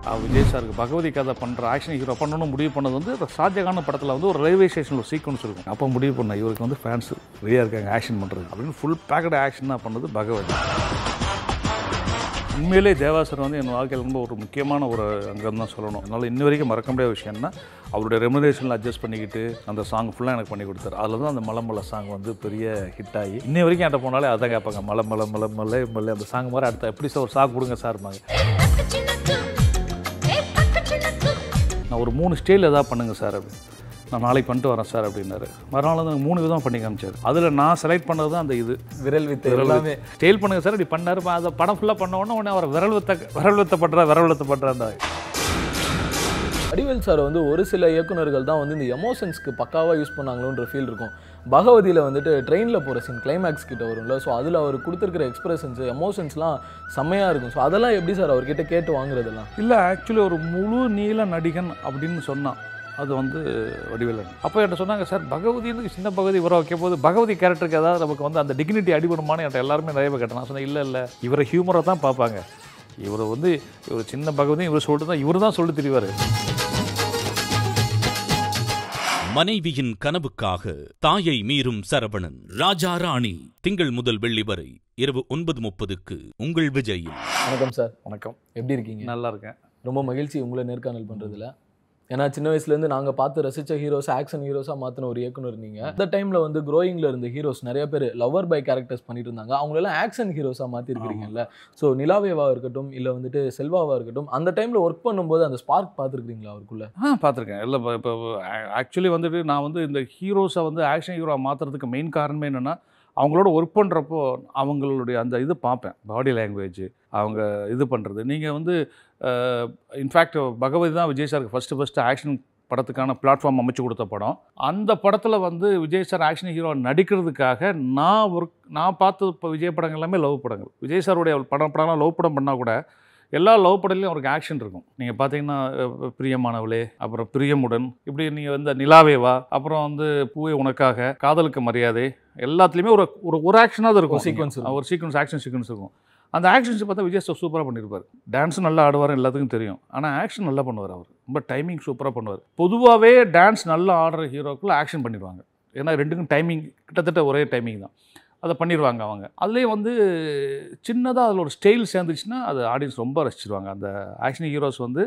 விஜய் சாருக்கு பகவதி கதை பண்ணுற ஆக்ஷன் ஹீரோ பண்ணணும்னு முடிவு பண்ணது வந்து ஷாஜகான் படத்தில் வந்து ஒரு ரயில்வே ஸ்டேஷனில் ஒரு சீக்வன்ஸ் இருக்கும். அப்போ முடிவு பண்ண இவருக்கு வந்து ஃபேன்ஸ் ரெடியாக இருக்காங்க ஆக்ஷன் பண்ணுறது அப்படின்னு ஃபுல் பேக்கட் ஆக்ஷன் தான் பண்ணது பகவதி. உண்மையிலே தேவா சார் வந்து என் வாழ்க்கையில் ரொம்ப ஒரு முக்கியமான ஒரு அங்கம் தான் சொல்லணும். அதனால் இன்ன வரைக்கும் மறக்க முடியாத விஷயம்னா அவருடைய ரெமுனரேஷனில் அட்ஜஸ்ட் பண்ணிக்கிட்டு அந்த சாங் ஃபுல்லாக எனக்கு பண்ணி கொடுத்தாரு. அதில் தான் அந்த மலை சாங் வந்து பெரிய ஹிட் ஆகி இன்னை வரைக்கும் என்கிட்ட போனாலே அதான் கேட்பாங்க, மலை அந்த சாங் மாதிரி அடுத்த எப்படி சார் ஒரு சாங் கொடுங்க சார்பாங்க. நான் ஒரு 3 ஸ்டைல் எதாவது பண்ணுங்க சார் அப்படின்னு, நான் நாளைக்கு பண்ணிட்டு வரேன் சார் அப்படின்னாரு. மறுநாள் வந்து 3 விதம் பண்ணி காமிச்சார். அதில் நான் செலக்ட் பண்ணது தான் அந்த இது விரல் வித்து எல்லாமே ஸ்டைல் பண்ணுங்க சார் இப்படி பண்ணார். அதை படம் ஃபுல்லாக பண்ண உடனே அவர் விரல் வித்தப்படுறாரு. வடிவேல் சார் வந்து ஒரு சில இயக்குனர்கள் தான் வந்து இந்த எமோஷன்ஸ்க்கு பக்காவாக யூஸ் பண்ணாங்களோன்ற ஃபீல் இருக்கும். பகவதியில் வந்துட்டு ட்ரெயினில் போகிற சீன் கிளைமேக்ஸ் கிட்ட வரும்ல, ஸோ அதில் அவர் கொடுத்துருக்கிற எக்ஸ்பிரஷன்ஸ் எமோஷன்ஸ்லாம் செம்மையாக இருக்கும். ஸோ அதெல்லாம் எப்படி சார் அவர்கிட்ட கேட்டு வாங்குறதெல்லாம்? இல்லை, ஆக்சுவலி ஒரு முழு நீள நடிகன் அப்படின்னு சொன்னான் அது வந்து வடிவேலன். அப்போ என்கிட்ட சொன்னாங்க, சார் பகவதின்னு சின்ன பகுதி இவரை வைக்க போது பகவதி கேரக்டருக்கு ஏதாவது நமக்கு வந்து அந்த டிக்னிட்டி அடிபடுமான்னு என்கிட்ட எல்லாருமே நிறைய பேர் கேட்டேன். நான் சொன்னேன், இல்லை இவரை ஹியூமரை தான் பார்ப்பாங்க. இவர் வந்து இவர் சின்ன பகவதி இவர் சொல்லிட்டு தான் இவர் தான் சொல்லி தெரிவார். மனைவியின் கனவுக்காக தாயை மீறும் சரவணன். ராஜா ராணி திங்கள் முதல் வெள்ளி வரை இரவு 9:30க்கு உங்கள் விஜய். வணக்கம் சார். வணக்கம். எப்படி இருக்கீங்க? நல்லா இருக்கேன். ரொம்ப மகிழ்ச்சி உங்களை நேர்காணல் பண்ணுறதுல. ஏன்னா சின்ன வயசுலேருந்து நாங்கள் பார்த்து ரசித்த ஹீரோஸ் ஆக்ஷன் ஹீரோஸாக மாற்றின ஒரு இயக்குனர் நீங்கள். அந்த டைமில் வந்து க்ரோயிங்கில் இருந்த ஹீரோஸ் நிறைய பேர் லவர் பை கேரக்டர்ஸ் பண்ணிட்டு இருந்தாங்க. அவங்களெல்லாம் ஆக்ஷன் ஹீரோஸாக மாற்றிருக்கிறீங்கல்ல. ஸோ நிலாவேவாக இருக்கட்டும் இல்லை வந்துட்டு செல்வாவாக இருக்கட்டும், அந்த டைமில் ஒர்க் பண்ணும்போது அந்த ஸ்பார்க் பார்த்துருக்கீங்களா அவருக்குள்ள? பார்த்துருக்கேன். இல்லை இப்போ ஆக்சுவலி வந்துட்டு நான் வந்து இந்த ஹீரோஸை வந்து ஆக்ஷன் ஹீரோவை மாற்றுறதுக்கு மெயின் காரணமே என்னென்னா, அவங்களோட ஒர்க் பண்ணுறப்போ அவங்களுடைய அந்த இது பார்ப்பேன், பாடி லாங்குவேஜ் அவங்க இது பண்ணுறது. நீங்கள் வந்து இன்ஃபேக்ட் பகவதி தான் விஜய் சாருக்கு ஃபஸ்ட்டு ஆக்ஷன் படத்துக்கான பிளாட்ஃபார்ம் அமைச்சு கொடுத்த படம். அந்த படத்தில் வந்து விஜய் சார் ஆக்ஷன் ஹீரோ நடிக்கிறதுக்காக நான் பார்த்த இப்போ விஜய் படங்கள் எல்லாமே லவ் படங்கள். விஜய் சாருடைய படம்லாம் லவ் படம் பண்ணால் கூட எல்லா லவ் படத்துலையும் அவருக்கு ஆக்ஷன் இருக்கும். நீங்கள் பார்த்தீங்கன்னா பிரியமானவளே, அப்புறம் பிரியமுடன், இப்படி நீங்கள் வந்து நிலாவேவா, அப்புறம் வந்து பூவே உனக்காக, காதலுக்கு மரியாதை, எல்லாத்துலேயுமே ஒரு ஆக்ஷனாக தான் இருக்கும். ஒரு சீக்வன்ஸ் ஆக்ஷன் சீக்வன்ஸ் இருக்கும். அந்த ஆக்ஷன்ஸ் பார்த்தா விஜய் சார் சூப்பராக பண்ணியிருப்பார். டான்ஸும் நல்லா ஆடுவார், எல்லாத்துக்கும் தெரியும். ஆனால் ஆக்ஷன் நல்லா பண்ணுவார். அவர் ரொம்ப டைமிங் சூப்பராக பண்ணுவார். பொதுவாகவே டான்ஸ் நல்லா ஆடுற ஹீரோக்குள்ள ஆக்ஷன் பண்ணிடுவாங்க. ஏன்னா ரெண்டுக்கும் டைமிங் கிட்டத்தட்ட ஒரே டைமிங் தான், அதை பண்ணிடுவாங்க அவங்க. அதுலேயே வந்து சின்னதாக அதில் ஒரு ஸ்டைல் சேர்ந்துச்சுன்னா அது ஆடியன்ஸ் ரொம்ப ரசிச்சிடுவாங்க. அந்த ஆக்ஷன் ஹீரோஸ் வந்து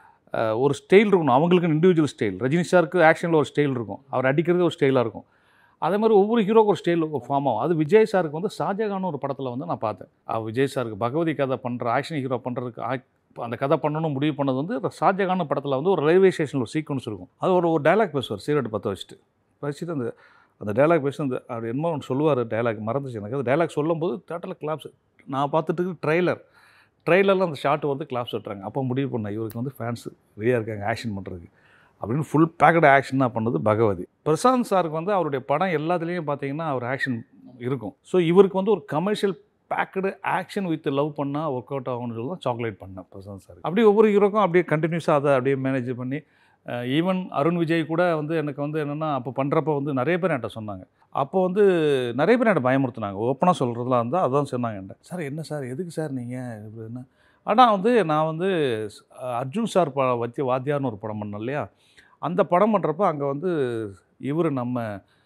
ஒரு ஸ்டைல் இருக்கணும், அவங்களுக்கு இண்டிவிஜுவல் ஸ்டைல். ரஜினி சாருக்கு ஆக்ஷனில் ஒரு ஸ்டைல் இருக்கும், அவர் அடிக்கிறது ஒரு ஸ்டைலாக இருக்கும். அதே மாதிரி ஒவ்வொரு ஹீரோக்கு ஒரு ஸ்டைல் ஃபார்ம் ஆகும். அது விஜய் சாருக்கு வந்து ஷாஜகான் ஒரு படத்தில் வந்து நான் பார்த்தேன். விஜய் சாருக்கு பகவதி கதை பண்ணுற ஆக்ஷன் ஹீரோ பண்ணுறதுக்கு அந்த கதை பண்ணணும்னு முடிவு பண்ணது வந்து ஷாஜகான் படத்தில் வந்து ஒரு ரயில்வே ஸ்டேஷனில் ஒரு சீக்வன்ஸ் இருக்கும். அது ஒரு டைலாக் பேசுவார், சீரட் பற்ற வச்சுட்டு அந்த டைலாக் பேசி அந்த அவர் என்னமோ ஒன்று சொல்லுவார், டைலாக் மறந்துச்சு எனக்கு. அது டைலாக் சொல்லும்போது தேட்டரில் கிளாப்ஸ். நான் பார்த்துட்டு ட்ரெய்லரில் அந்த ஷார்ட் வந்து கிளாப்ஸ் விட்டுறாங்க. அப்போ முடிவு பண்ணேன், இவருக்கு வந்து ஃபேன்ஸ் ரெடியாக இருக்காங்க ஆக்ஷன் பண்ணுறதுக்கு அப்படின்னு ஃபுல் பேக்கட் ஆக்ஷன் தான் பண்ணது பகவதி. பிரசாந்த் சாருக்கு வந்து அவருடைய படம் எல்லாத்துலேயும் பார்த்தீங்கன்னா அவர் ஆக்ஷன் இருக்கும். ஸோ இவருக்கு வந்து ஒரு commercial packed action with love பண்ணால் ஒர்க் அவுட் ஆகும்னு சொல்லி தான் சாக்லேட் பண்ணேன் பிரசாந்த் சார். அப்படியே ஒவ்வொரு ஹீரோக்கும் அப்படியே கண்டினியூஸாக அதை அப்படியே மேனேஜ் பண்ணி ஈவன் அருண் விஜய் கூட வந்து எனக்கு வந்து என்னென்னா அப்போ பண்ணுறப்போ வந்து நிறைய பேர் என்கிட்ட சொன்னாங்க. அப்போ வந்து நிறைய பேர் என்கிட்ட பயமுறுத்துனாங்க. ஓப்பனாக சொல்கிறதுலாம் இருந்தால் அதான் சொன்னாங்க என்கிட்ட, சார் என்ன சார் எதுக்கு சார் நீங்கள் இப்படின்னா. ஆனால் வந்து நான் வந்து அர்ஜுன் சார் வச்சு வாத்தியார்னு ஒரு படம் பண்ணேன் இல்லையா, அந்த படம் பண்ணுறப்போ அங்கே வந்து இவர் நம்ம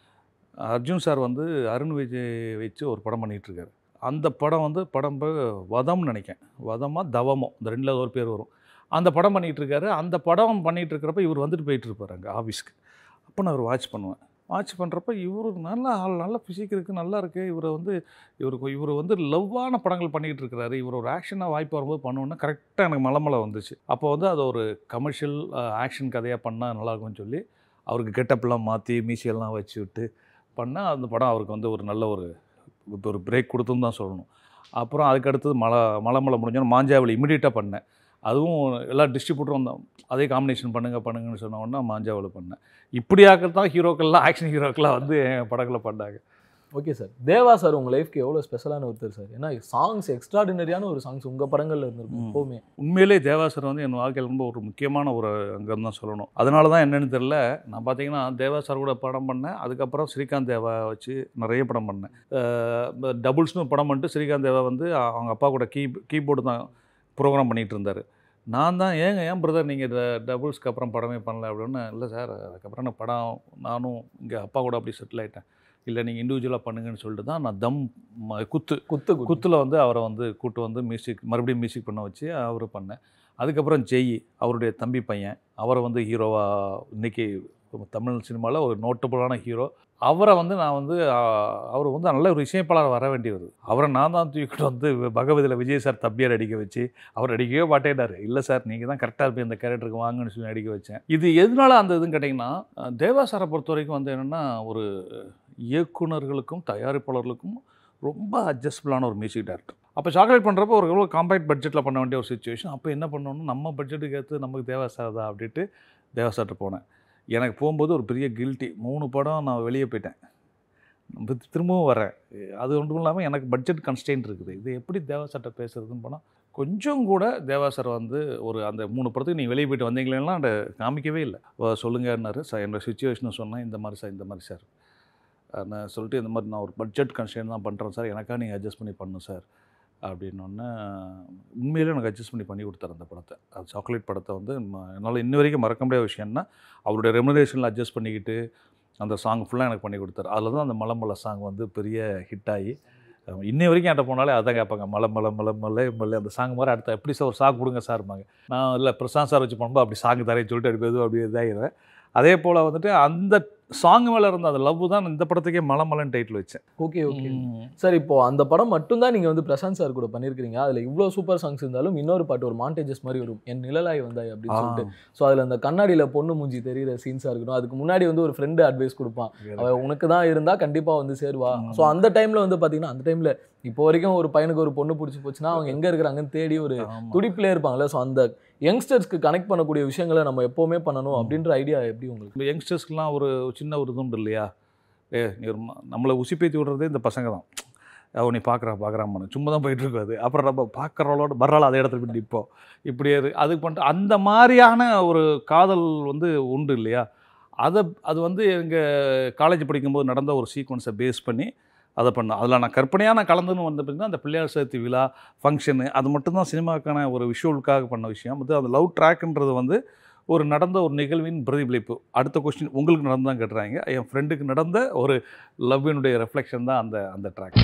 அர்ஜுன் சார் வந்து அருண் விஜய் வச்சு ஒரு படம் பண்ணிகிட்ருக்காரு. அந்த படம் வந்து படம் வதம்னு நினைக்கிறேன், வதமா தவமோ இந்த ரெண்டில் ஒரு பேர் வரும். அந்த படம் பண்ணிகிட்ருக்காரு. அந்த படம் பண்ணிகிட்ருக்கிறப்ப இவர் வந்துட்டு போயிட்டுருப்பார் அங்கே ஆஃபீஸ்க்கு. அப்போ நான் அவர் வாட்ச் பண்ணுறப்ப இவர் நல்ல ஃபிசிக் இருக்குது, நல்லா இருக்குது. இவர் வந்து லவ்வான படங்கள் பண்ணிகிட்டு இருக்கிறாரு. இவர் ஒரு ஆக்ஷனாக வாய்ப்பு வரும்போது பண்ணுவோன்னா கரெக்டாக எனக்கு மலை வந்துச்சு. அப்போ வந்து அது ஒரு கமர்ஷியல் ஆக்ஷன் கதையாக பண்ணால் நல்லாயிருக்கும்னு சொல்லி அவருக்கு கெட்டப்லாம் மாற்றி மீசியெல்லாம் வச்சு விட்டு பண்ணால் அந்த படம் அவருக்கு வந்து ஒரு நல்ல ஒரு பிரேக் கொடுத்துன்னு தான் சொல்லணும். அப்புறம் அதுக்கு அடுத்தது மலை முடிஞ்சோன்னா மாஞ்சாவளி இமிடியேட்டாக பண்ணேன். அதுவும் எல்லா டிஸ்ட்ரிபியூட்டரும் வந்தோம், அதே காம்பினேஷன் பண்ணுங்கன்னு சொன்ன உடனே மாஞ்சாவளி பண்ணேன். இப்படியாக தான் ஹீரோக்கள்லாம் ஆக்ஷன் ஹீரோக்கெலாம் வந்து என் படங்களை பண்ணாங்க. Okay sir. தேவா சார் உங்கள் லைஃப்க்கு எவ்வளோ ஸ்பெஷலான ஒருத்தர் சார்? ஏன்னா சாங்ஸ் எக்ஸ்ட்ராடினரியான ஒரு சாங்ஸ் உங்கள் படங்களில் இருந்திருக்கும் எப்போவுமே. உண்மையிலே தேவா சார் வந்து என் வாழ்க்கையில் ரொம்ப ஒரு முக்கியமான ஒரு அங்கம் தான் சொல்லணும். அதனால தான் என்னென்னு தெரில, நான் பார்த்தீங்கன்னா தேவா சார் கூட படம் பண்ணேன். அதுக்கப்புறம் ஸ்ரீகாந்த் தேவா வச்சு நிறைய படம் பண்ணேன். டபுள்ஸ்னு படம் பண்ணிட்டு ஸ்ரீகாந்த் தேவா வந்து அவங்க அப்பா கூட கீபோர்டு தான் ப்ரோக்ராம் பண்ணிகிட்டு இருந்தார். நான் தான் ஏன் பிரதர் நீங்கள் டபுள்ஸ்க்கு அப்புறம் படமே பண்ணல அப்படின்னு. இல்லை சார் அதுக்கப்புறம் நான் படம் நானும் இங்கே அப்பா கூட அப்படி செட்டில் ஆகிட்டேன். இல்லை நீங்கள் இண்டிவிஜுவலாக பண்ணுங்கன்னு சொல்லிட்டு தான் நான் குத்தில் வந்து அவரை வந்து கூட்டு வந்து மறுபடியும் மியூசிக் பண்ண வச்சு அவர் பண்ணேன். அதுக்கப்புறம் ஜெய் அவருடைய தம்பி பையன், அவரை வந்து ஹீரோவாக இன்றைக்கி தமிழ் சினிமாவில் ஒரு நோட்டபுளான ஹீரோ. அவரை வந்து நான் வந்து அவர் வந்து நல்ல ஒரு இசையமைப்பாளர் வர வேண்டியவர். அவரை நான் தான் தூக்கிட்டு வந்து பகவதியில் விஜய் சார் தம்பியார் அடிக்க வச்சு அவர் அடிக்கவே மாட்டேட்டார். இல்லை சார் நீங்கள் தான் கரெக்டாக இருப்பீங்க இந்த கேரக்டருக்கு வாங்கன்னு சொல்லி அடிக்க வச்சேன். இது எதனால அந்த இதுன்னு கேட்டிங்கன்னா, தேவா சாரை பொறுத்த வரைக்கும் வந்து என்னென்னா ஒரு இயக்குனர்களுக்கும் தயாரிப்பாளர்களுக்கும் ரொம்ப அட்ஜஸ்டபிளான ஒரு மியூசிக் டைரக்டர். அப்போ சாக்லேட் பண்ணுறப்போ ஒரு எவ்வளோ காம்பேக்ட் பட்ஜெட்டில் பண்ண வேண்டிய ஒரு சுச்சுவேஷன். அப்போ என்ன பண்ணணும், நம்ம பட்ஜெட்டுக்கு ஏற்று நமக்கு தேவா சார் தான் அப்படின்ட்டு தேவா சார்கிட்ட போனேன். எனக்கு போகும்போது ஒரு பெரிய கில்ட்டி. 3 படம் நான் வெளியே போயிட்டேன், திரும்பவும் வரேன். அது ஒன்றும் இல்லாமல் எனக்கு பட்ஜெட் கன்ஸ்டெயின்ட் இருக்குது. இது எப்படி தேவா சார்கிட்ட பேசுறதுன்னு போனால் கொஞ்சம் கூட தேவா சார் வந்து ஒரு அந்த 3 படத்துக்கு நீங்கள் வெளியே போயிட்டு வந்தீங்களேன்னா அந்த காமிக்கவே இல்லை. சொல்லுங்கன்னாரு சார். என்னோடய சுச்சுவேஷனை சொன்னேன். இந்த மாதிரி சார் நான் சொல்லிட்டு இந்த மாதிரி நான் ஒரு பட்ஜெட் கன்ஸ்டெயின்ட் தான் பண்ணுறேன் சார், எனக்காக நீங்கள் அட்ஜஸ்ட் பண்ணி பண்ணணும் சார் அப்படின்னோடனே உண்மையிலே எனக்கு அட்ஜஸ்ட் பண்ணி கொடுத்தாரு அந்த படத்தை. அது சாக்லேட் படத்தை வந்து என்னால் இன்ன வரைக்கும் மறக்க முடியாத விஷயம்னா அவருடைய ரெமுனரேஷனில் அட்ஜஸ்ட் பண்ணிக்கிட்டு அந்த சாங் ஃபுல்லாக எனக்கு பண்ணி கொடுத்தாரு. அதில் தான் அந்த மலை சாங் வந்து பெரிய ஹிட் ஆகி இன்னை வரைக்கும் என்கிட்ட போனாலே அதான் கேட்பாங்க, மலை அந்த சாங் மாதிரி அடுத்த எப்படி சார் ஒரு சாங் கொடுங்க சார்பாங்க. நான் இல்லை பிரசாந்த் சார் வச்சு பண்ணும்போது அப்படி சாங் தரேன்னு சொல்லிட்டு அப்படி இதாகிடுவேன். அதே போல் வந்துட்டு அந்த சாங் மேலே இருந்த அந்த லவ் தான் இந்த படத்துக்கே மலைன்னு டைட்டில் வச்சேன். Okay sir. இப்போது அந்த படம் மட்டும்தான் நீங்கள் வந்து பிரசாந்த் சார் கூட பண்ணியிருக்கிறீங்க. அதில் இவ்வளோ சூப்பர் சாங்ஸ் இருந்தாலும் இன்னொரு பாட்டு ஒரு மாண்டேஜஸ் மாதிரி வரும், என் நிழலாய் வந்தாய் அப்படின்னு சொல்லிட்டு. ஸோ அதில் அந்த கண்ணாடியில் பொண்ணு மூஞ்சி தெரிகிற சீன்ஸாக இருக்கணும். அதுக்கு முன்னாடி வந்து ஒரு ஃப்ரெண்டு அட்வைஸ் கொடுப்பான், அவன் உனக்கு தான் இருந்தால் கண்டிப்பாக வந்து சேருவா. ஸோ அந்த டைமில் வந்து பார்த்தீங்கன்னா அந்த டைமில் இப்போ வரைக்கும் ஒரு பையனுக்கு ஒரு பொண்ணு பிடிச்சி போச்சுன்னா அவங்க எங்கே இருக்கிறாங்கன்னு தேடி ஒரு துடிப்பிலே இருப்பாங்களே. ஸோ அந்த யங்ஸ்டர்ஸ்க்கு கனெக்ட் பண்ணக்கூடிய விஷயங்களை நம்ம எப்போவுமே பண்ணணும் அப்படின்ற ஐடியா எப்படி உங்களுக்கு? இந்த யங்ஸ்டர்ஸ்க்குலாம் ஒரு சின்ன ஒரு இதுண்டு இல்லையா, நம்மளை உசிப்பேற்றி விடுறதே இந்த பசங்க தான். நீ பார்க்குறான்னு சும்மா தான் போயிட்டுருக்காது. அப்புறம் நம்ம பார்க்குறவளோட மறுநாள் அதே இடத்துல போய் நிற்போம். இப்படியே அதுக்கு பண்ணிட்டு அந்த மாதிரியான ஒரு காதல் வந்து உண்டு இல்லையா. அது வந்து எங்கள் காலேஜ் படிக்கும்போது நடந்த ஒரு சீக்வன்ஸை பேஸ் பண்ணி அதை பண்ணேன். அதில் நான் கற்பனையாக கலந்துன்னு வந்த பிறகு தான் அந்த பிள்ளையார் சதுர்த்தி விழா ஃபங்க்ஷனு அது மட்டும்தான் சினிமாக்கான ஒரு விஷுவலுக்காக பண்ண விஷயம். வந்து அந்த லவ் ட்ராக்ன்றது வந்து ஒரு நடந்த ஒரு நிகழ்வின் பிரதிபலிப்பு. அடுத்த கொஸ்டின் உங்களுக்கு நடந்தான் கேட்டுறாங்க. என் ஃப்ரெண்டுக்கு நடந்த ஒரு லவ்வினுடைய ரெஃப்ளெக்ஷன் தான் அந்த track.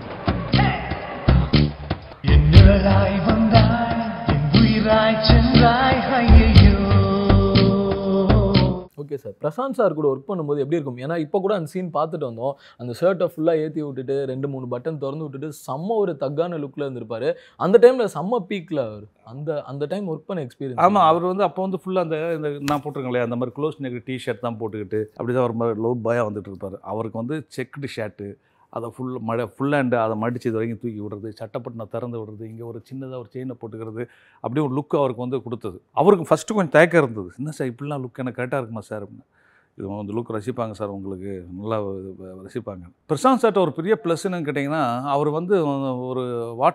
Okay sir. Prashanth sir கூட ஒர்க் பண்ணும்போது எப்படி இருக்கும்? ஏன்னா இப்போ கூட அந்த சீன் பார்த்துட்டு வந்தோம். அந்த ஷர்ட்டை ஃபுல்லாக ஏற்றி விட்டுட்டு 2-3 பட்டன் திறந்து விட்டுட்டு செம்ம ஒரு தக்கான லுக்கில் இருந்திருப்பாரு. அந்த டைமில் செம்ம பீக்கில் அவர் அந்த டைம் ஒர்க் பண்ண எக்ஸ்பீரியன்ஸ். ஆமாம், அவர் வந்து அப்போ வந்து ஃபுல்லாக இந்த நான் போட்டிருக்கேன் இல்லையா, அந்த மாதிரி க்ளோஸ் நெக் டிஷர்ட் தான் போட்டுக்கிட்டு அப்படி தான் ஒரு மாதிரி லவ் பாயாக வந்துட்டு இருப்பார். அவருக்கு வந்து செக்குடு ஷர்ட்டு அதை ஃபுல் ஹேண்டு அதை மடித்து இது வரைக்கும் தூக்கி விடுறது, சட்டப்பட்டினை திறந்து விடுறது, இங்கே ஒரு சின்னதாக ஒரு செயினை போட்டுக்கிறது, அப்படியே ஒரு லுக்கு அவருக்கு வந்து கொடுத்தது. அவருக்கு ஃபஸ்ட்டு கொஞ்சம் தயக்கம் இருந்தது. என்ன சார் இப்படிலாம் லுக் எனக்கு கரெக்டாக இருக்குமா சார் அப்படின்னு. இது வந்து லுக் ரசிப்பாங்க சார், உங்களுக்கு நல்லா ரசிப்பாங்க. பிரசாந்த் சார்ட்ட ஒரு பெரிய ப்ளஸ்ன்னு கேட்டிங்கன்னா, அவர் வந்து ஒரு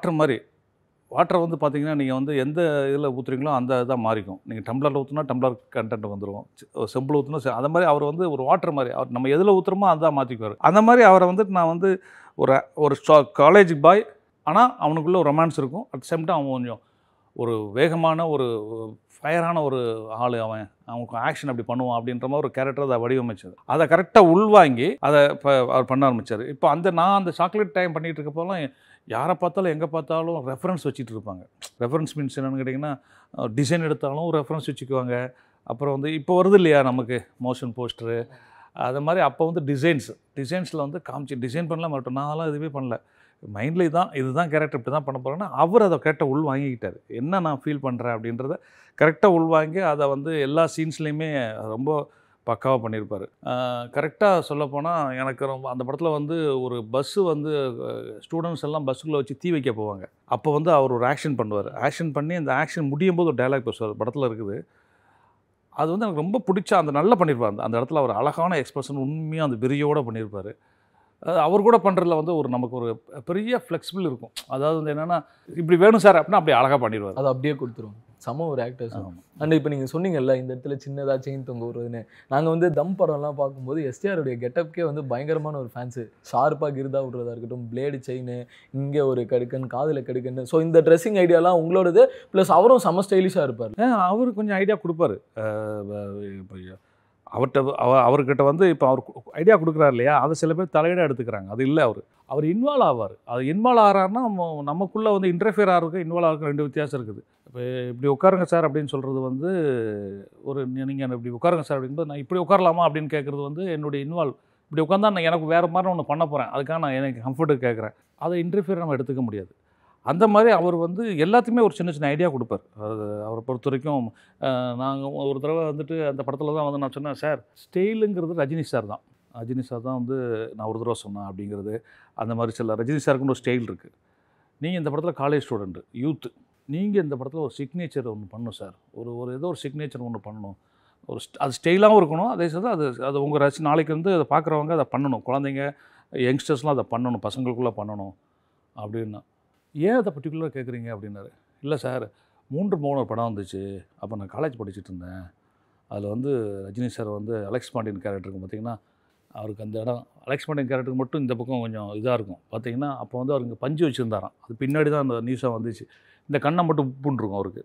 வாட்டரை வந்து பார்த்திங்கன்னா நீங்கள் வந்து எந்த இதில் ஊற்றுறீங்களோ அந்த இதாக மாறிக்கும். நீங்கள் டம்ளரில் ஊற்றுனா டம்ளர் கண்டென்ட் வந்துடும், செம்பில் ஊற்றுனா அந்த மாதிரி அவர் வந்து ஒரு வாட்டர் மாதிரி அவர் நம்ம எதில் ஊற்றுறோமோ அதான் மாற்றிக்குவார். அந்த மாதிரி அவரை வந்து நான் வந்து ஒரு காலேஜ் பாய், ஆனால் அவனுக்குள்ளே ஒரு ரொமான்ஸ் இருக்கும். அட் சேம் டைம் அவன் கொஞ்சம் ஒரு வேகமான ஒரு ஃபயரான ஒரு ஆள், அவனுக்கு ஆக்ஷன் அப்படி பண்ணுவான் அப்படின்ற மாதிரி ஒரு கேரக்டர் அதை வடிவமைச்சது. அதை கரெக்டாக உள்வாங்கி அதை இப்போ அவர் பண்ண ஆரம்பித்தார். இப்போ நான் அந்த சாக்லேட் டைம் பண்ணிகிட்டு இருக்கப்போலாம் யாரை பார்த்தாலும் எங்கே பார்த்தாலும் ரெஃபரன்ஸ் வச்சுட்டு இருப்பாங்க. ரெஃபரன்ஸ் மீன்ஸ் என்னென்னு கேட்டிங்கன்னா, டிசைன் எடுத்தாலும் ரெஃபரன்ஸ் வச்சுக்குவாங்க. அப்புறம் வந்து இப்போ வருது இல்லையா நமக்கு மோஷன் போஸ்டரு, அது மாதிரி அப்போ வந்து டிசைன்ஸில் வந்து டிசைன் பண்ணலாம் மாட்டோம். நான்லாம் இதுவே பண்ணல, மைண்டில் இதுதான் கேரக்டர் இப்படி தான் பண்ண போகிறேன்னா அவர் அதை கரெக்டாக உள் வாங்கிக்கிட்டார். என்ன நான் ஃபீல் பண்ணுறேன் அப்படின்றத கரெக்டாக உள்வாங்கி அதை வந்து எல்லா சீன்ஸ்லேயுமே ரொம்ப பக்காவாக பண்ணியிருப்பார். கரெக்டாக சொல்லப்போனால் எனக்கு ரொம்ப அந்த படத்தில் வந்து ஒரு பஸ்ஸு வந்து ஸ்டூடெண்ட்ஸ் எல்லாம் பஸ்ஸுக்குள்ளே வச்சு தீ வைக்க போவாங்க. அப்போ வந்து அவர் ஒரு ஆக்ஷன் பண்ணுவார். ஆக்ஷன் பண்ணி அந்த ஆக்ஷன் முடியும் போது ஒரு டைலாக் பேசுவார், படத்தில் இருக்குது. அது வந்து எனக்கு ரொம்ப பிடிச்சா அந்த நல்லா பண்ணியிருப்பார். அந்த இடத்துல அவர் அழகான எக்ஸ்பிரஷன் உண்மையாக அந்த வெறியோடு பண்ணியிருப்பார். அவர் கூட பண்ணுறதுல வந்து நமக்கு ஒரு பெரிய ஃப்ளெக்சிபிள் இருக்கும். அதாவது வந்து என்னென்னா இப்படி வேணும் சார் அப்படின்னா அப்படியே அழகாக பண்ணிடுவார். அதை அப்படியே கொடுத்துருவோம். செம ஒரு ஆக்டர்ஸ். ஆமா. அண்ட் இப்போ நீங்கள் சொன்னீங்கல்ல இந்த இடத்துல சின்னதாக செயின் தொங்க விடுறதுன்னு, நாங்கள் வந்து தம் படம்லாம் பார்க்கும்போது எஸ்டிஆருடைய கெட்டப்கே வந்து பயங்கரமான ஒரு ஃபேன்ஸு. ஷார்ப்பாக கிருதா விடுறதா இருக்கட்டும், பிளேடு செயின், இங்கே ஒரு கடுக்கன், காதில் கடுக்கன்னு. ஸோ இந்த ட்ரெஸ்ஸிங் ஐடியாலாம் உங்களோடது, ப்ளஸ் அவரும் செம ஸ்டைலிஷாக இருப்பார். அவரு கொஞ்சம் ஐடியா கொடுப்பாரு. அவர்கிட்ட வந்து இப்போ அவர் ஐடியா கொடுக்குறாரு இல்லையா, அதை சில பேர் தலையிட எடுத்துக்கிறாங்க. அது இல்லை, அவர் இன்வால்வ் ஆவார். அது இன்வால்வ் ஆகிறாருன்னா நமக்குள்ளே வந்து இன்டர்ஃபியர் ஆகிறதுக்கு இன்வால்வ் ஆகிறதுக்கு 2 வித்தியாசம் இருக்குது. இப்போ இப்படி உட்காருங்க சார் அப்படின்னு சொல்கிறது வந்து ஒரு நீங்கள் இப்படி உட்காருங்க சார் அப்படின்போது நான் இப்படி உட்காரலாமா அப்படின்னு கேட்குறது வந்து என்னுடைய இன்வால்வ். இப்படி உட்காந்தா நான் எனக்கு வேறு மாதிரி ஒன்று பண்ண போகிறேன், அதுக்காக நான் எனக்கு கம்ஃபர்ட்டுக்கு கேட்குறேன். அதை இன்டர்ஃபியர் நம்ம எடுத்துக்க முடியாது. அந்த மாதிரி அவர் வந்து எல்லாத்துக்குமே ஒரு சின்ன சின்ன ஐடியா கொடுப்பார். அது அவரை பொறுத்த வரைக்கும் நாங்கள் ஒரு தடவை வந்துட்டு அந்த படத்தில் தான் வந்து நான் சொன்னேன், சார் ஸ்டைலுங்கிறது ரஜினி சார் தான். ரஜினி சார் தான் வந்து நான் ஒரு தடவை சொன்னேன் அப்படிங்கிறது. அந்த மாதிரி சில ரஜினி சாருக்குன்னு ஒரு ஸ்டைல் இருக்குது. நீங்கள் இந்த படத்தில் காலேஜ் ஸ்டூடெண்ட்டு, யூத்து, நீங்கள் இந்த படத்தில் ஒரு சிக்னேச்சர் ஒன்று பண்ணணும் சார். ஒரு ஏதோ ஒரு சிக்னேச்சர் ஒன்று பண்ணணும். அது ஸ்டைலாகவும் இருக்கணும். அதே சார் அது உங்கள் நாளைக்கு வந்து அதை பார்க்குறவங்க அதை பண்ணணும். குழந்தைங்க, யங்ஸ்டர்ஸ்லாம் அதை பண்ணணும், பசங்களுக்குள்ளே பண்ணணும் அப்படின்னா. ஏன் அதை பர்டிகுலராக கேட்குறீங்க அப்படின்னாரு. இல்லை சார், 3 மௌன படம் வந்துச்சு, அப்போ நான் காலேஜ் படிச்சுட்டு இருந்தேன். அதில் வந்து ரஜினி சார் வந்து அலெக்ஸ் பாண்டியன் கேரக்டருக்கு பார்த்திங்கன்னா, அவருக்கு அந்த இடம் அலெக்ஸ் பாண்டியன் கேரக்டருக்கு மட்டும் இந்த பக்கம் கொஞ்சம் இதாக இருக்கும் பார்த்திங்கன்னா. அப்போ வந்து அவருக்கு பஞ்சு வச்சுருந்தாராம். அது பின்னாடி தான் அந்த நியூஸாக வந்துச்சு. இந்த கண்ணை மட்டும் உப்புன்னு இருக்கும் அவருக்கு.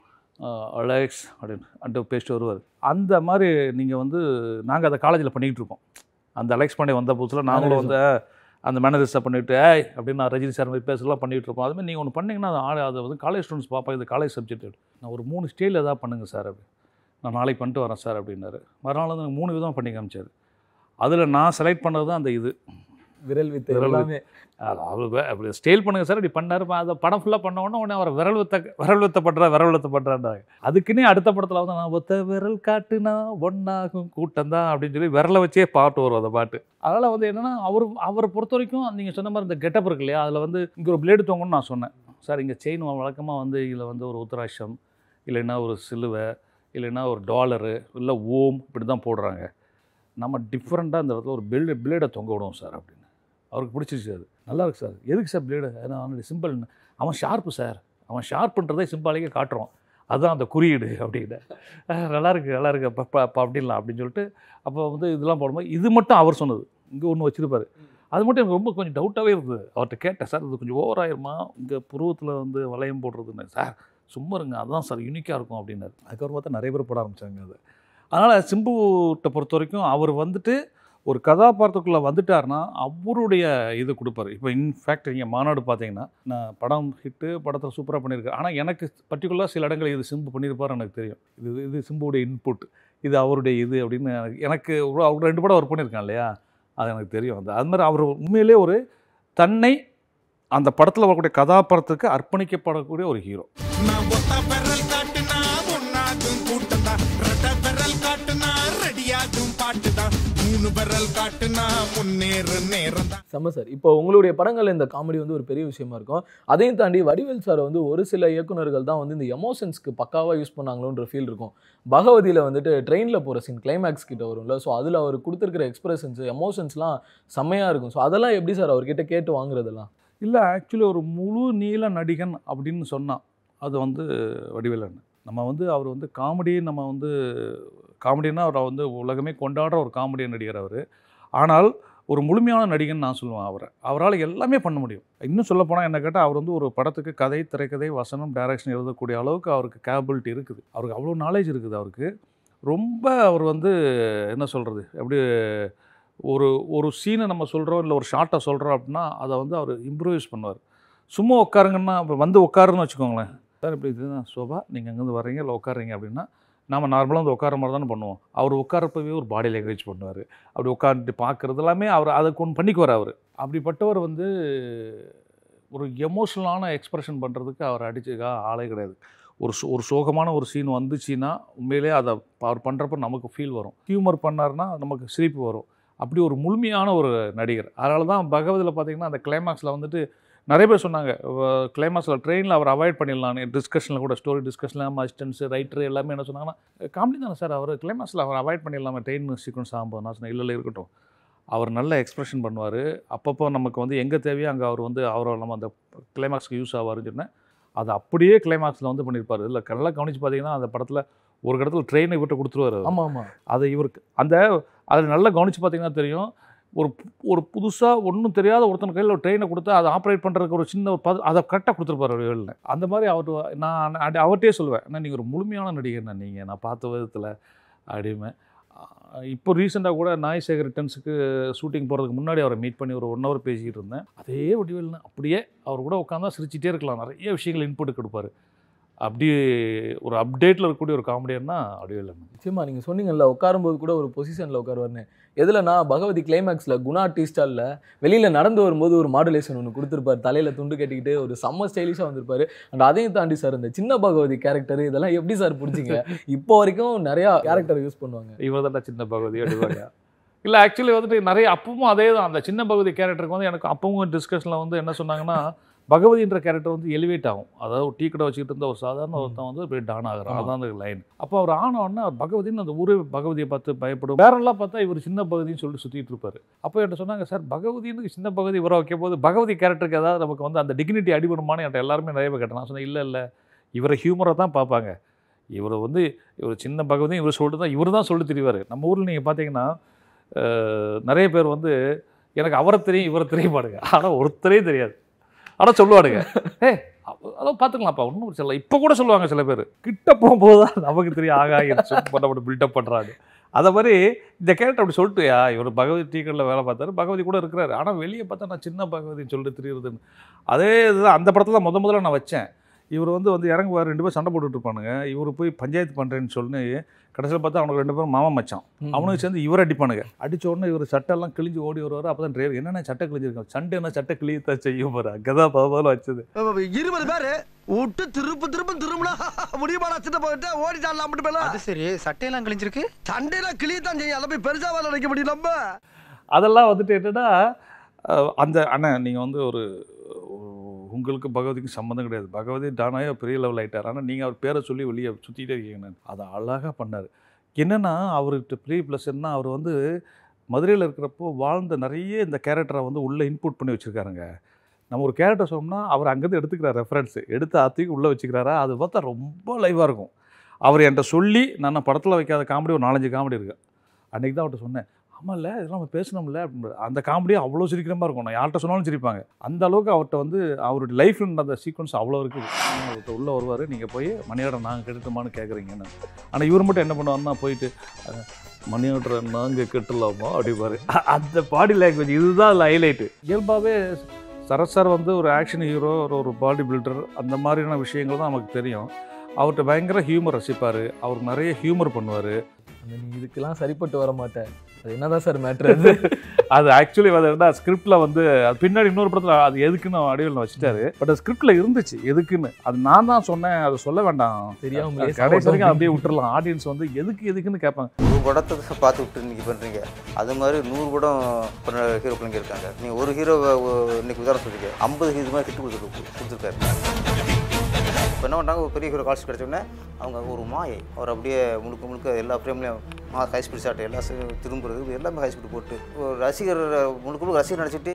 அலெக்ஸ் அப்படின்னு பேசிட்டு வருவார். அந்த மாதிரி நீங்கள் வந்து நாங்கள் அதை காலேஜில் பண்ணிக்கிட்டு இருக்கோம். அந்த அலெக்ஸ் பாண்டியன் வந்த புதுசில் நாங்களும் வந்து அந்த மேனேஜர்ஸை பண்ணிவிட்டு அப்படின்னு நான் ரஜினி சார் மாதிரி பேசலாம் பண்ணிகிட்டு இருப்போம். அதுமாதிரி நீங்கள் ஒன்று பண்ணிங்கன்னா அதை வந்து காலேஜ் ஸ்டூடெண்ட்ஸ் பார்ப்பேன், இது காலேஜ் சப்ஜெக்ட். நான் ஒரு 3 ஸ்டைல் எதாவது பண்ணுங்கள் சார் அப்படி. நான் நாளைக்கு பண்ணிட்டு வரேன் சார் அப்படின்னாரு. மறுநாள் வந்து 3 விதமாக பண்ணி காமிச்சார். அதில் நான் செலக்ட் பண்ணது தான் அந்த இது விரல் வித்து எல்லாமே. அவர் அப்படி ஸ்டைல் பண்ணுங்கள் சார் அப்படி பண்ணார். அதை படம் ஃபுல்லாக பண்ண உடனே அவர் விரல் வித்த பண்ணுறாங்க. அதுக்குன்னே அடுத்த படத்தில் வந்து நான் ஒத்த விரல் காட்டுனா ஒன்றாகும் கூட்டம் தான் அப்படின்னு சொல்லி விரலை வச்சே பாட்டு வரும் அந்த பாட்டு. அதனால் வந்து என்னென்னா அவரை பொறுத்த வரைக்கும் நீங்கள் சொன்ன மாதிரி இந்த கெட்டப் இருக்கு இல்லையா, அதில் வந்து இங்கே ஒரு பிளேடு தோங்கணும்னு நான் சொன்னேன். சார் இங்கே செயின் வழக்கமாக வந்து இதில் வந்து ஒரு உத்தராட்சம், இல்லைன்னா ஒரு சிலுவை, இல்லைன்னா ஒரு டாலரு, இல்லை ஓம், இப்படி தான் போடுறாங்க. நம்ம டிஃப்ரெண்ட்டாக இந்த இடத்துல ஒரு பிளேடை தொங்க விடுவோம் சார் அப்படின்னு. அவருக்கு பிடிச்சிருச்சு. அது நல்லா இருக்குது சார். எதுக்கு சார் பிளேடு? ஏன்னா அவனுடைய சிம்பிள்னு. அவன் ஷார்ப்பு சார், அவன் ஷார்ப்புன்றதே சிம்பிளாலேயே காட்டுறோம், அதுதான் அந்த குறியீடு அப்படின்னு. நல்லாயிருக்கு அப்போ அப்படின்லாம் அப்படின்னு சொல்லிட்டு அப்போ வந்து இதெல்லாம் போடும்போது இது மட்டும் அவர் சொன்னது. இங்கே ஒன்று வச்சுருப்பார். அது மட்டும் எனக்கு ரொம்ப கொஞ்சம் டவுட்டாகவே இருந்தது. அவர்கிட்ட கேட்டேன், சார் இது கொஞ்சம் ஓவராயிருமா இங்கே புருவத்தில் வந்து வளையம் போடுறதுன்னு. சார் சும்மா இருங்க, அதுதான் சார் யூனிக்காக இருக்கும் அப்படின்னாரு. அதுக்கப்புறம் பார்த்தா நிறைய பேர் போட ஆரம்பித்தாங்க அது. அதனால் சிம்புகிட்ட பொறுத்த வரைக்கும் அவர் வந்துட்டு ஒரு கதாபாத்திரத்துக்குள்ளே வந்துட்டார்னா அவருடைய இது கொடுப்பாரு. இப்போ இன்ஃபேக்ட் நீங்கள் மாநாடு பார்த்தீங்கன்னா, நான் படம் ஹிட்டு, படத்தில் சூப்பராக பண்ணியிருக்கேன். ஆனால் எனக்கு பர்டிகுலராக சில இடங்கள் இது சிம்பு பண்ணியிருப்பார் எனக்கு தெரியும். இது சிம்புடைய இன்புட், இது அவருடைய இது அப்படின்னு எனக்கு அவர் 2 படம் அவர் பண்ணியிருக்கான் இல்லையா, அது எனக்கு தெரியும். அது மாதிரி அவர் உண்மையிலே ஒரு தன்னை அந்த படத்தில் வரக்கூடிய கதாபாத்திரத்துக்கு அர்ப்பணிக்கப்படக்கூடிய ஒரு ஹீரோ. செம்ம சார். இப்போ உங்களுடைய படங்கள் இந்த காமெடி வந்து ஒரு பெரிய விஷயமா இருக்கும். அதையும் தாண்டி வடிவேல் சார் வந்து ஒரு சில இயக்குனர்கள் தான் வந்து இந்த எமோஷன்ஸ்க்கு பக்காவாக யூஸ் பண்ணாங்களோன்ற ஃபீல் இருக்கும். பகவதியில் வந்துட்டு ட்ரெயினில் போகிற சீன் கிளைமேக்ஸ் கிட்ட வரும்ல, ஸோ அதில் அவர் கொடுத்துருக்கிற எக்ஸ்பிரஷன்ஸ், எமோஷன்ஸ்லாம் செம்மையாக இருக்கும். ஸோ அதெல்லாம் எப்படி சார் அவர்கிட்ட கேட்டு வாங்குறதெல்லாம்? இல்லை, ஆக்சுவலி ஒரு முழு நீள நடிகன் அப்படின்னு சொன்னால் அது வந்து வடிவேலன். நம்ம வந்து அவர் வந்து நம்ம வந்து காமெடின்னா அவரை வந்து உலகமே கொண்டாடுற ஒரு காமெடியன் நடிகர் அவர். ஆனால் ஒரு முழுமையான நடிகன் நான் சொல்லுவேன். அவரால் எல்லாமே பண்ண முடியும். இன்னும் சொல்லப்போனால் என்ன கேட்டால், அவர் வந்து ஒரு படத்துக்கு கதை, திரைக்கதை, வசனம், டைரக்ஷன் எழுதக்கூடிய அளவுக்கு அவருக்கு கேபபிலிட்டி இருக்குது. அவருக்கு அவ்வளோ நாலேஜ் இருக்குது. அவருக்கு ரொம்ப அவர் வந்து என்ன சொல்கிறது, எப்படி ஒரு சீனை நம்ம சொல்கிறோம், இல்லை ஒரு ஷார்ட்டை சொல்கிறோம் அப்படின்னா அதை வந்து அவர் இம்ப்ரூவைஸ் பண்ணுவார். சும்மா உட்காருங்கன்னா, இப்போ வந்து உட்காருன்னு வச்சுக்கோங்களேன், சார் இப்படி இதுதான் சோபா, நீங்கள் அங்கேருந்து வர்றீங்க இல்லை உட்காருங்க அப்படின்னா நம்ம நார்மலாக வந்து உட்கார மாதிரி தானே பண்ணுவோம். அவர் உட்காரப்பவே ஒரு பாடி லாங்குவேஜ் பண்ணுவார். அப்படி உட்காந்துட்டு பார்க்குறது எல்லாமே அவர் அதை கொண்டு பண்ணிக்குவார். அவர் அப்படிப்பட்டவர் வந்து ஒரு எமோஷ்னலான எக்ஸ்ப்ரெஷன் பண்ணுறதுக்கு அவர் அடிச்சுக்கா ஆளே கிடையாது. ஒரு சோகமான ஒரு சீன் வந்துச்சுன்னா உண்மையிலே அதை அவர் பண்ணுறப்ப நமக்கு ஃபீல் வரும். ஹியூமர் பண்ணார்னா நமக்கு சிரிப்பு வரும். அப்படி ஒரு முழுமையான ஒரு நடிகர். அதனால தான் பகவதியில் பார்த்திங்கன்னா அந்த கிளைமேக்ஸில் வந்துட்டு நிறைய பேர் சொன்னாங்க, கிளைமாக்ஸில் ட்ரெயினில் அவர் அவாய்ட் பண்ணிடலாம். டிஸ்கஷனில் கூட, ஸ்டோரி டிஸ்கஷனில் அசிஸ்டன்ஸு, ரைட்டரு எல்லாமே என்ன சொன்னாங்கன்னா, காமெடி தானே சார், அவர் கிளைமாக்ஸில் அவர் அவாய்ட் பண்ணிடலாமா ட்ரெயின் சீக்வன்ஸ் ஆகும்போது. நான் சொன்னேன், இல்லை இருக்கட்டும், அவர் நல்ல எக்ஸ்ப்ரெஷன் பண்ணுவார். அப்பப்போ நமக்கு வந்து எங்கே தேவையோ அங்கே அவர் வந்து அவரை நம்ம அந்த கிளைமாக்ஸ்க்கு யூஸ் ஆவாருன்னு சொன்னேன். அது அப்படியே கிளைமாக்ஸில் வந்து பண்ணியிருப்பார். இல்லை நல்லா கவனித்து பார்த்தீங்கன்னா அந்த படத்தில் ஒரு இடத்துல ட்ரெயினை இவர்கிட்ட கொடுத்துருவார். ஆமாம். அதை இவருக்கு அதில் நல்லா கவனித்து பார்த்தீங்கன்னா தெரியும், ஒரு புதுசாக ஒன்றும் தெரியாத ஒருத்தன் கையில் ஒரு ட்ரெயினை கொடுத்து அதை ஆப்ரேட் பண்ணுறதுக்கு ஒரு சின்ன அதை கரெக்டாக கொடுத்துருப்பார் வெளில. அந்த மாதிரி நான் அவர்கிட்டே சொல்லுவேன், ஏன்னா நீங்கள் ஒரு முழுமையான நடிகர்ண்ணா நீங்கள், நான் பார்த்த விதத்தில் அப்படிமே. இப்போ ரீசெண்டாக கூட நாய்சேகர் ரிட்டர்ன்ஸுக்கு ஷூட்டிங் போகிறதுக்கு முன்னாடி அவரை மீட் பண்ணி ஒரு 1 hour பேசிக்கிட்டு இருந்தேன். அதே வடிவேல்னு அப்படியே அவர் கூட உட்காந்தா சிரிச்சிட்டே இருக்கலாம், நிறைய விஷயங்கள் இன்புட் கொடுப்பாரு. அப்படி ஒரு அப்டேட்டில் இருக்கக்கூடிய ஒரு காமெடியன்னா வடிவேல். நிச்சயமா நீங்கள் சொன்னீங்கல்ல, உட்காரும்போது கூட ஒரு பொசிஷனில் உட்காருவார்னு. எதுலனா பகவதி கிளைமேக்ஸில் குணா டீ ஸ்டாலில் வெளியில் நடந்து வரும்போது ஒரு மாடுலேஷன் ஒன்று கொடுத்துருப்பார், தலையில் துண்டு கட்டிக்கிட்டு ஒரு செம்ம ஸ்டைலிஷாக வந்திருப்பார். அண்ட் அதையும் தாண்டி சார் இந்த சின்ன பகவதி கேரக்டர் இதெல்லாம் எப்படி சார் பிடிச்சிங்க? இப்போ வரைக்கும் நிறையா கேரக்டர் யூஸ் பண்ணுவாங்க. இவர் தான் சின்ன பகவதி அப்படிவாங்க. இல்லை ஆக்சுவலி வந்துட்டு நிறைய அப்பவும் அதே தான். அந்த சின்ன பகவதி கேரக்டருக்கு வந்து எனக்கு அப்பவும் டிஸ்கஷனில் வந்து என்ன சொன்னாங்கன்னா, பகவதின்ற கேரக்டர் வந்து எலிவேட் ஆகும். அதாவது ஒரு டீ கடை வச்சுக்கிட்டு இருந்த ஒரு சாதாரண ஒருத்தன் வந்து அப்படியே டான் ஆகிறான். அதான் அந்த லைன். அப்போ அவர் ஆனோடனே பகவதின்னு அந்த ஊரே பகவதியை பார்த்து பயப்படும். வேறெல்லாம் பார்த்தா இவர் சின்ன பகவதின்னு சொல்லிட்டு சுற்றிட்டு இருப்பார். அப்போ என்கிட்ட சொன்னாங்க, சார் பகவதின்னு சின்ன பகவதி வர வைக்கும் போது பகவதி கேரக்டருக்கு ஏதாவது நமக்கு வந்து அந்த டிக்னிட்டி அடிபடுமான்னு என்கிட்ட எல்லாருமே நிறைய பேர் கேட்டேன். நான் சொன்னேன், இல்லை இவரை ஹியூமரை தான் பார்ப்பாங்க. இவர் சின்ன பகவதி இவர் தான் சொல்லிட்டு திரிவார். நம்ம ஊரில் நீங்கள் பார்த்தீங்கன்னா நிறைய பேர் வந்து எனக்கு அவரை தெரியும் இவரை தெரிய பாடுங்க, ஆனால் ஒருத்தரே தெரியாது, ஆனால் சொல்லுவானுங்க, அதான் பார்த்துக்கலாம்ப்பா ஒன்றும் பிரச்சனை இல்லை. இப்போ கூட சொல்லுவாங்க சில பேர், கிட்ட போகும்போது தான் நமக்கு தெரியும் ஆகாய பில்டப் பண்ணுறாங்க. அதை மாதிரி இந்த கேரக்டர் அப்படி சொல்லிட்டுயா, இவர் பகவதி டீ கடையில் வேலை பார்த்தாரு, பகவதி கூட இருக்கிறாரு, ஆனால் வெளியே பார்த்தா நான் சின்ன பகவதின்னு சொல்லிட்டு தெரியுறதுன்னு. அதே இதுதான் அந்த படத்தில் தான் முதல்ல நான் வச்சேன். இவர் வந்து இறங்குவார், 2 பேரும் சண்டை போட்டுட்டு இருப்பானுங்க. இவர் போய் பஞ்சாயத்து பண்ணுறேன்னு சொல்லி கடைசியில் பார்த்தா அவனுக்கு 2 பேரும் மாமா மச்சான், அவனுக்கு சேர்ந்து இவர் அடிப்பானுங்க. அடித்த உடனே இவர் சட்டெல்லாம் கிழிஞ்சு ஓடி வருவார். அப்போ தான் டிரைவர் என்னென்ன சட்டை கிழிஞ்சிருக்கோம், சண்டைன்னா சட்டை கிழியத்தான் செய்யும் போகிற அங்கதான் பதில் வச்சது. 20 பேர் விட்டு திரும்பினா முடியுமாடா, சின்ன போயிட்டு ஓடிட்டாடலாம் அப்படி போல. அது சரி, சட்டையெல்லாம் கிழிஞ்சிருக்கு, சண்டையெல்லாம் கிழியத்தான் செய்யும், அதை போய் பெருசாக வேலை நினைக்க முடியும் நம்ம. அதெல்லாம் வந்துட்டு என்னன்னா அந்த அண்ணன் நீங்கள் வந்து உங்களுக்கு பகவதிக்கு சம்மந்தம் கிடையாது, பகவதி டானாயே பெரிய லெவல் ஆகிட்டார், ஆனால் நீங்கள் அவர் பேரை சொல்லி வெளியே சுற்றிட்டே இருக்கீங்க. அதை அழகாக பண்ணார். என்னென்னா அவர்கிட்ட பெரிய ப்ளஸ் என்ன, அவர் வந்து மதுரையில் இருக்கிறப்போ வாழ்ந்த நிறைய இந்த கேரக்டரை வந்து உள்ளே இன்புட் பண்ணி வச்சுருக்காருங்க. நம்ம ஒரு கேரக்டர் சொன்னோம்னா அவர் அங்கேருந்து எடுத்துக்கிறார், ரெஃபரன்ஸு எடுத்து அத்தைக்கு உள்ளே வச்சுக்கிறாரா, அது பார்த்தா ரொம்ப லைவாக இருக்கும். அவர் என்கிட்ட சொல்லி நான் படத்தில் வைக்காத காமெடி ஒரு 4-5 காமெடி இருக்குது. அன்றைக்கி தான் அவர்கிட்ட சொன்னேன், ஆமாம்ல இதெல்லாம் நம்ம பேசணும்ல அப்படின்னு. அந்த காமெடியும் அவ்வளோ சிரிக்கிற மாதிரி இருக்கும், நான் யார்கிட்ட சொன்னாலும் சிரிப்பாங்க. அந்த அளவுக்கு அவர்கிட்ட வந்து அவருடைய லைஃப்பில் நடந்த சீக்வன்ஸ் அவ்வளோ இருக்குது. அவர்கிட்ட உள்ளே வருவார், நீங்கள் போய் மணியாடை நாங்கள் கெட்டுட்டோமான்னு கேட்குறீங்கன்னு. ஆனால் இவர் மட்டும் என்ன பண்ணுவார்னா போயிட்டு மணியாடுற நாங்கள் கெட்டலாமா அப்படிப்பாரு. அந்த பாடி லாங்குவேஜ் இதுதான் அதில் ஹைலைட்டு. இயல்பாகவே சரத் சார் வந்து ஒரு ஆக்ஷன் ஹீரோ, ஒரு பாடி பில்டர், அந்த மாதிரியான விஷயங்கள் தான் நமக்கு தெரியும். அவர்கிட்ட பயங்கர ஹியூமர் ரசிப்பார், அவர் நிறைய ஹியூமர் பண்ணுவார். நீங்கள் இதுக்கெல்லாம் சரிப்பட்டு வர மாட்டேன், அது என்னதான் சார் மேட்ரு? அது அது ஆக்சுவலி வந்து ஸ்கிரிப்டில் வந்து அது பின்னாடி இன்னொரு படத்தில் அது எதுக்குன்னு வடிவேல் வச்சுட்டாரு. பட் அது ஸ்கிரிப்டில் இருந்துச்சு எதுக்குன்னு, அது நான் தான் சொன்னேன், அதை சொல்ல வேண்டாம், தெரியாம கடைசி வரைக்கும் அப்படியே விட்டுறலாம். ஆடியன்ஸ் வந்து எதுக்குன்னு கேட்பாங்க. ஒரு படத்தை பார்த்து விட்டு இன்றைக்கி பண்ணுறீங்க, அது மாதிரி 100 படம் பண்ண ஹீரோ பிள்ளைங்க இருக்காங்க. நீங்கள் ஒரு ஹீரோ இன்னைக்கு உதாரணம் சொல்லிங்க, 50 இது மாதிரி ஹிட் கொடுத்துருக்காரு. இப்போ என்ன பண்ணுறாங்க, ஒரு பெரிய ஹீரோ கால்ஸ் கிடச்சோடனே அவங்க ஒரு மாயை, அவர் அப்படியே முழுக்க எல்லா ஃப்ரேம்லேயும் ஹை ஸ்பீட் ஷாட் எல்லாம் திரும்புறது எல்லாமே ஹை ஸ்பீட் போட்டு ஒரு ரசிகர் ரசிகர் நினச்சிட்டு